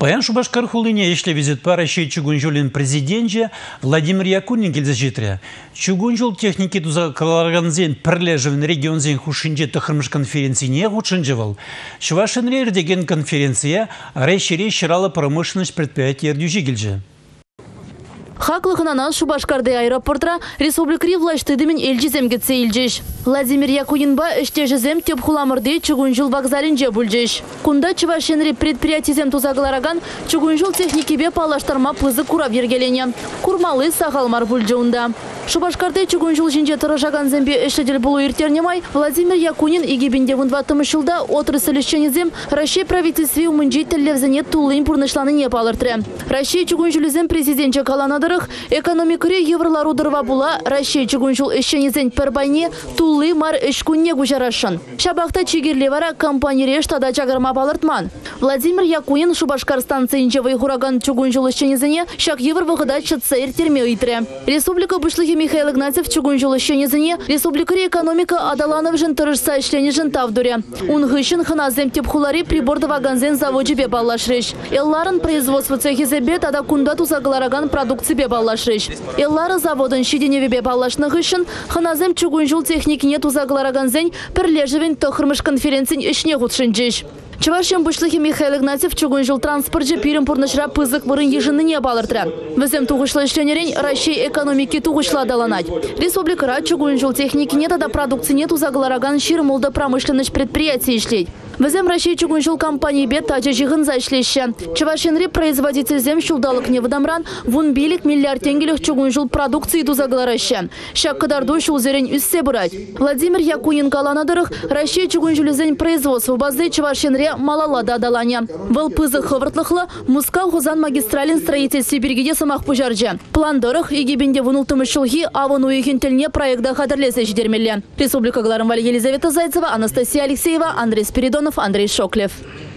Паян Шубашкар хулине если визит пара шей чугунжулин президенте Владимир Якунин келзажитре. Чугунжул техники туза каларганзен перлежевен регионзен хушинже тахрмыш конференции не худшинжевал. Швашенрер деген конференция рейшире ширала промышленность предприятия дюжигельже. Хаклыхынан Шубашкарды аэропортра республикри влаштыдымен эльжизем кетсе илжеш. Владимир Якунинба іштежізем теп хуламырды чугунжул вокзалинже бүлжеш. Кунда чывашенри предприятизем тузаглараган чугунжул техникебе палаштарма пызы кура вергелене. Курмалы сағалмар бүлжеунда. Шубашкарды чугунжул жинже тұрыжаган зембе эшедел булу иртернемай Владимир Якунин игебінде 20 жылда отрасль ишченезем Россия правительстве умынжи теллевзене тулын пурнышланы не палыртыры. Россия чугунжулезем президентче каланадырых экономикаре евролару дырва була Россия чугунжул ишченезен пербайне тулы мар эшкунне гужарашын. Шабақта чигерлевара компанияре штада чагарма палыртман. Владимир Якунин Шубашкар станцийнче вайхураган чугунжул ишченезене шак евр выгода чытса иртерме ыйтры. Республика Бышлыхи Михаил Игнатьев чугунжул ишченезене республикаре экономика адаланов жын тұрышса ішлене тавдуре. Унгышын хыназем тепхулари приборды ваганзен заводжи бе баллашреш. Элларын производство цехизебе тада кунда тузаглараган продукции бе баллашреш. Эллары заводын шиденеве бе баллашны гышын хыназем чугунжул техникине тузаглараганзен перлежевен тохрмыш конференцин ишне гудшынжеш. Чувашем Бышлыхи Михаил Игнатьев чугунжул транспорт пирим пурнышра пызык вырын ежины не балыртыра. Візем туғышла ішленерен Россия экономики туғышла адаланать. Республикара чугунжул техники нет, а продукции нет узаглараган ширмулда промышленность предприятий ишлей. Візем Россия чугунжул компании бет тача жиғын ишлейші. Чувашенри производитель зем шулдалық не выдамран вун билик миллиард тенгелих чугунжул продукции тузаглараща. Шак кадарду шулзерен үссе бұрать. Владимир Якунин каланадырых Россия чугунжулезен производство базы Чувашенри малалада адаланя. Выл пызы хывыртлықлы Мускау хузан магистралин строительстве бергеде самақ пужаржы. Пландырых егебенде вунултымы шылги авын уйхин тіліне проекта қадырлесі жидермелі. Республика Гларымваль Елизавета Зайцева, Анастасия Алексеева, Андрей Спиридонов, Андрей Шоклев.